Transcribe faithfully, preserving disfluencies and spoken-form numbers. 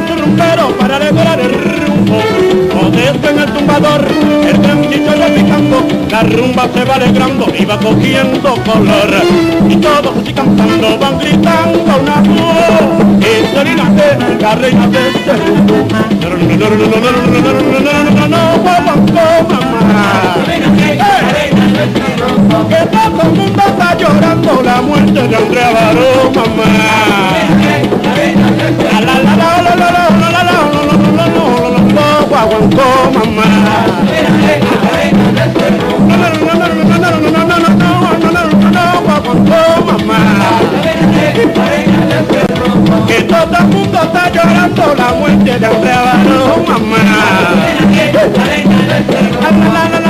con su rumbero para alegrar el rumbo. Modesto en el tumbador, el gran chicho va picando, la rumba se va alegrando y va cogiendo color. Y todos así cantando van gritando una voz. Es Selena, la reina de este rumbo. No, no, no, no, no, no, no, no, no, no, no, no, no, mamá. Que todo el mundo está llorando la muerte de Andrea Baró, mamá. La la la la la la la la la la la la la guaguancó, mamá. No no no no no no no no no no no no guaguancó, mamá. Que todo el mundo está llorando la muerte de Andrea Baró, mamá.